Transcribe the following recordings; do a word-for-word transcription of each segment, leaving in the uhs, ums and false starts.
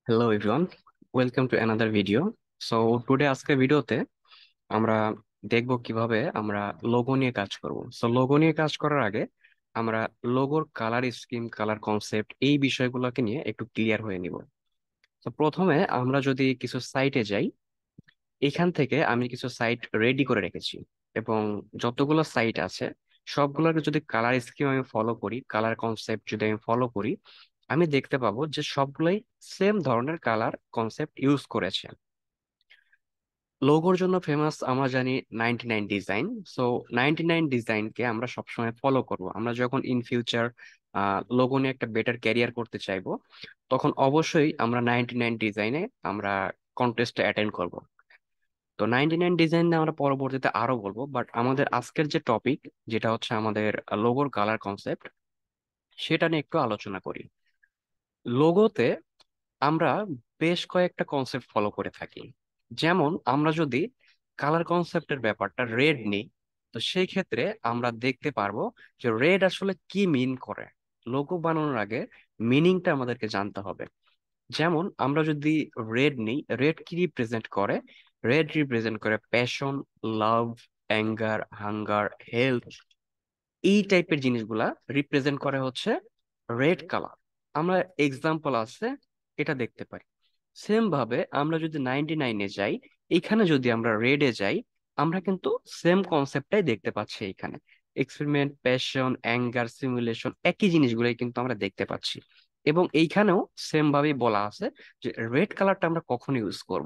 Hello everyone, welcome to another video. So today আজকের ভিডিওতে আমরা দেখব কিভাবে আমরা লোগো নিয়ে কাজ করব। সো লোগো নিয়ে কাজ করার আগে আমরা লোগোর কালার স্কিম, কালার কনসেপ্ট এই বিষয়গুলোকে নিয়ে একটু ক্লিয়ার হয়ে নিব। তো প্রথমে আমরা যদি কিছু সাইটে যাই, এখান থেকে আমি কিছু সাইট রেডি করে রেখেছি এবং যতগুলো সাইট আছে সবগুলোর যদি কালার স্কিম আমি ফলো করি, কালার কনসেপ্ট যদি আমি ফলো করি, আমি দেখতে পাবো যে সবগুলোই সেম ধরনের কালার কনসেপ্ট ইউজ করেছে। লোগোর জন্য ফেমাস আমরা জানি ninety nine design. So ninety nine ডিজাইনকে আমরা সবসময় ফলো করব। আমরা যখন ইন ফিউচার লোগো নিয়ে একটা বেটার ক্যারিয়ার করতে চাইবো, তখন অবশ্যই আমরা নাইনটি নাইন ডিজাইনে আমরা কন্টেস্টে অ্যাটেন্ড করব। তো নাইনটি নাইন ডিজাইন নিয়ে আমরা পরবর্তীতে আরো বলবো, বাট আমাদের আজকের যে টপিক, যেটা হচ্ছে আমাদের লোগোর কালার কনসেপ্ট, সেটা নিয়ে একটু আলোচনা করি। লোগোতে আমরা বেশ কয়েকটা কনসেপ্ট ফলো করে থাকি। যেমন আমরা যদি কালার কনসেপ্টের ব্যাপারটা রেড নিই, তো সেই ক্ষেত্রে আমরা দেখতে পারবো যে রেড আসলে কি মিন করে। লোগো বানানোর আগে মিনিংটা আমাদেরকে জানতে হবে। যেমন আমরা যদি রেড নিই, রেড কি রিপ্রেজেন্ট করে? রেড রিপ্রেজেন্ট করে passion, love, anger, hunger, health, এই টাইপের জিনিসগুলা রিপ্রেজেন্ট করে হচ্ছে রেড কালার। আমরা এক্সাম্পল আছে, এটা দেখতে পারি। সেম ভাবে আমরা যদি নাইনটি নাইনে যাই, এখানে যদি আমরা রেডে যাই, আমরা কিন্তু সেম কনসেপ্টটাই দেখতে পাচ্ছি এখানে। এক্সপেরিমেন্ট, প্যাশন, অ্যাঙ্গার, সিমুলেশন, একই জিনিসগুলোই কিন্তু আমরা দেখতে পাচ্ছি। এবং এইখানেও সেম ভাবেই বলা আছে যে রেড কালারটা আমরা কখন ইউজ করব।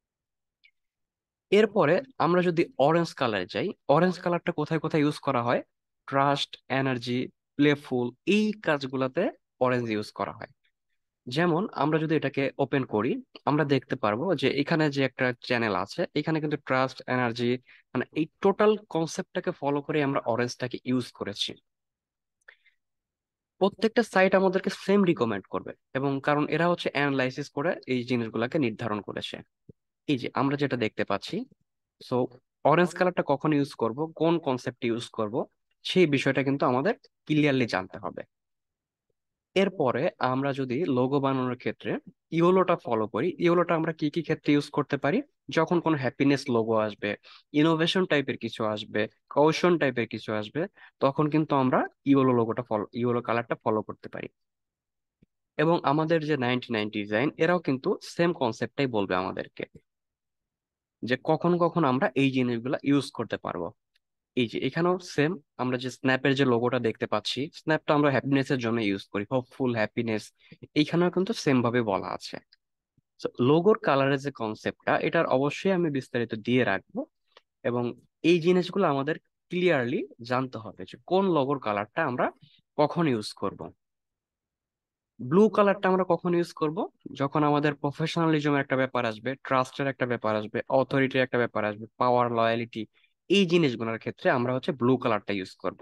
এরপরে আমরা যদি অরেঞ্জ কালারে যাই, অরেঞ্জ কালারটা কোথায় কোথায় ইউজ করা হয়? ট্রাস্ট, এনার্জি, প্লেফুল, এই কাজগুলোতে অরেঞ্জ ইউজ করা হয়। যেমন আমরা যদি এটাকে ওপেন করি, আমরা দেখতে পারবো যে এখানে যে একটা চ্যানেল আছে, এখানে কিন্তু ট্রাস্ট, এনার্জি, মানে এই টোটাল কনসেপ্টটাকে ফলো করে আমরা অরেঞ্জটাকে ইউজ করেছি। প্রত্যেকটা সাইট আমাদেরকে সেম রিকমেন্ড করবে, এবং কারণ এরা হচ্ছে অ্যানালাইসিস করে এই জিনিসগুলোকে নির্ধারণ করেছে। এই যে আমরা যেটা দেখতে পাচ্ছি, সো অরেঞ্জ কালারটা কখন ইউজ করব, কোন কনসেপ্ট ইউজ করব, সেই বিষয়টা কিন্তু আমাদের ক্লিয়ারলি জানতে হবে। এরপরে আমরা যদি লোগো বানানোর ক্ষেত্রে ইয়োলোটা ফলো করি, ইয়োলোটা আমরা কি কি ক্ষেত্রে ইউজ করতে পারি? যখন কোনো হ্যাপিনেস লোগো আসবে, ইনোভেশন টাইপের কিছু আসবে, কৌশন টাইপের কিছু আসবে, তখন কিন্তু আমরা ইয়োলো লোগোটা ফলো, ইয়োলো কালারটা ফলো করতে পারি। এবং আমাদের যে নাইনটি নাইন ডিজাইন, এরাও কিন্তু সেম কনসেপ্টটাই বলবে আমাদেরকে যে কখন কখন আমরা এই জিনিসগুলো ইউজ করতে পারবো। এই যে এখানেও সেম, আমরা যে স্ন্যাপের যে লোগোটা দেখতে পাচ্ছি, স্ন্যাপটা আমরা হ্যাপিনেস এর জন্য ইউজ করি, হোপফুল, হ্যাপিনেস, এইখানেও কিন্তু সেম ভাবে বলা আছে। লোগোর কালারের যে কনসেপ্টটা, এটার অবশ্যই আমি বিস্তারিত দিয়ে রাখবো। এবং এই জিনিসগুলো আমাদের ক্লিয়ারলি জানতে হবে যে কোন লোগোর কালারটা আমরা কখন ইউজ করব। ব্লু কালারটা আমরা কখন ইউজ করব? যখন আমাদের প্রফেশনালিজমের একটা ব্যাপার আসবে, ট্রাস্টের একটা ব্যাপার আসবে, অথরিটির একটা ব্যাপার আসবে, পাওয়ার, লয়ালিটি, এই জিনিসগুলোর ক্ষেত্রে আমরা হচ্ছে ব্লু কালারটা ইউজ করব।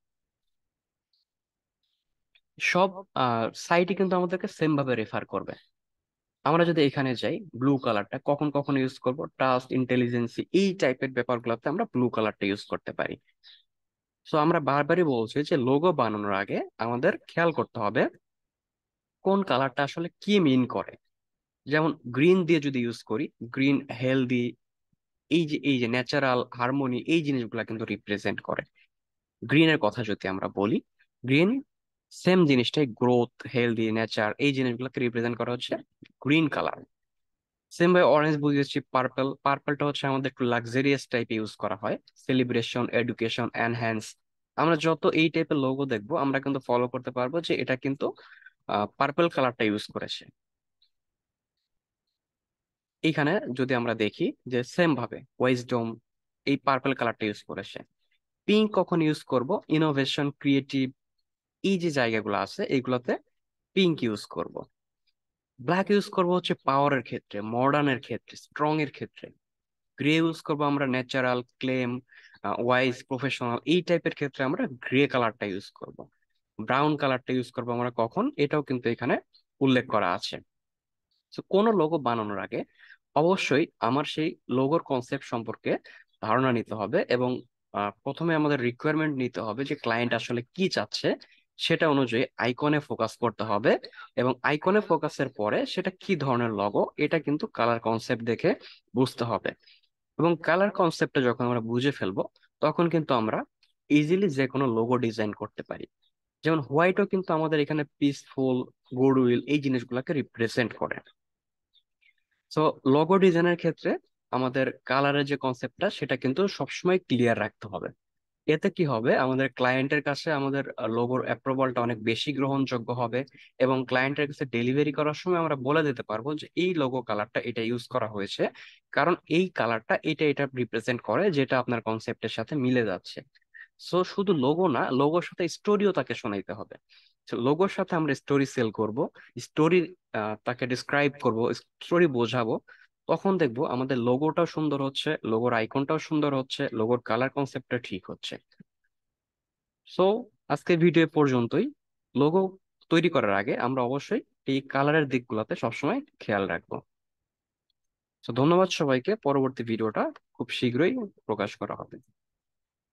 সব সাইটই কিন্তু আমাদেরকে সেম ভাবে রেফার করবে। আমরা যদি এখানে যাই, ব্লু কালারটা কখন কখন ইউজ করব? ট্রাস্ট, ইন্টেলিজেন্সি, এই টাইপের ব্যাপারগুলোতে আমরা ব্লু কালারটা ইউজ করতে পারি। সো আমরা বারবারই বলছি যে লোগো বানানোর আগে আমাদের খেয়াল করতে হবে কোন কালারটা আসলে কি মিন করে। যেমন গ্রিন দিয়ে যদি ইউজ করি, গ্রিন হেলদি, এই যে এই যে ন্যাচারাল, হারমোনি, এই জিনিসগুলা কিন্তু রিপ্রেজেন্ট করে। গ্রিনের কথা যদি আমরা বলি, গ্রিন সেম জিনিসটাই, গ্রোথ, হেলদি, নেচার, এই জিনিসগুলোকে রিপ্রেজেন্ট করা হচ্ছে গ্রিন কালার। সেম ভাবে অরেঞ্জ বুঝেছি, পার্পল, পার্পলটা হচ্ছে আমাদের একটু লাক্সারিয়াস টাইপ ইউজ করা হয়, সেলিব্রেশন, এডুকেশন, এনহ্যান্স। আমরা যত এই টাইপের লোগো দেখবো, আমরা কিন্তু ফলো করতে পারবো যে এটা কিন্তু পার্পল কালারটা ইউজ করেছে। এইখানে যদি আমরা দেখি যে সেম ভাবে ওয়াইজডম, এই পার্পল কালারটা ইউজ করেছে। পিঙ্ক কখন ইউজ করব? ইনোভেশন, ক্রিয়েটিভ, এই যে জায়গাগুলো আছে এইগুলোতে পিঙ্ক ইউজ করব। ব্ল্যাক ইউজ করব হচ্ছে পাওয়ারের ক্ষেত্রে, মডার্নের ক্ষেত্রে, স্ট্রং এর ক্ষেত্রে। গ্রে ইউজ করবো আমরা ন্যাচারাল, ক্লেম, ওয়াইজ, প্রফেশনাল, এই টাইপের ক্ষেত্রে আমরা গ্রে কালারটা ইউজ করব। ব্রাউন কালারটা ইউজ করবো আমরা কখন, এটাও কিন্তু এখানে উল্লেখ করা আছে। তো কোনো লোগো বানানোর আগে অবশ্যই আমার সেই লোগোর কনসেপ্ট সম্পর্কে ধারণা নিতে হবে, এবং আহ, প্রথমে আমাদের রিকোয়ারমেন্ট নিতে হবে যে ক্লায়েন্ট আসলে কি চাচ্ছে, সেটা অনুযায়ী আইকনে ফোকাস করতে হবে। এবং আইকনে ফোকাসের পরে সেটা কি ধরনের লগো, এটা কিন্তু কালার কনসেপ্ট দেখে বুঝতে হবে। এবং কালার কনসেপ্টটা যখন আমরা বুঝে ফেলবো, তখন কিন্তু আমরা ইজিলি যে কোনো লোগো ডিজাইন করতে পারি। যেমন হোয়াইটও কিন্তু আমাদের এখানে পিসফুল, গুডউইল এই জিনিসগুলোকে রিপ্রেজেন্ট করে। সো লোগো ডিজাইনের ক্ষেত্রে আমাদের কালারের যে কনসেপ্টটা সেটা কিন্তু সবসময় ক্লিয়ার রাখতে হবে। এতে কি হবে, আমাদের ক্লায়েন্টের কাছে আমাদের লোগোর অ্যাপ্রুভালটা অনেক বেশি গ্রহণযোগ্য হবে। এবং ক্লায়েন্টের কাছে ডেলিভারি করার সময় আমরা বলে দিতে পারবো যে এই লোগো কালারটা এটা ইউজ করা হয়েছে, কারণ এই কালারটা এটা এটা রিপ্রেজেন্ট করে, যেটা আপনার কনসেপ্টের সাথে মিলে যাচ্ছে। সো শুধু লোগো না, লোগোর সাথে স্টোরিও তাকে শোনাইতে হবে। লোগোর সাথে আমরা স্টোরি সেল করব, স্টোরি তাকে ডিসক্রাইব করব, স্টোরি বোঝাবো। তখন দেখবো আমাদের লোগোটাও সুন্দর হচ্ছে, লোগোর আইকনটাও সুন্দর হচ্ছে, লোগোর কালার কনসেপ্টটা ঠিক হচ্ছে। সো আজকের ভিডিও পর্যন্তই। লোগো তৈরি করার আগে আমরা অবশ্যই এই কালারের দিকগুলোতে সবসময় খেয়াল রাখবো। তো ধন্যবাদ সবাইকে। পরবর্তী ভিডিওটা খুব শীঘ্রই প্রকাশ করা হবে।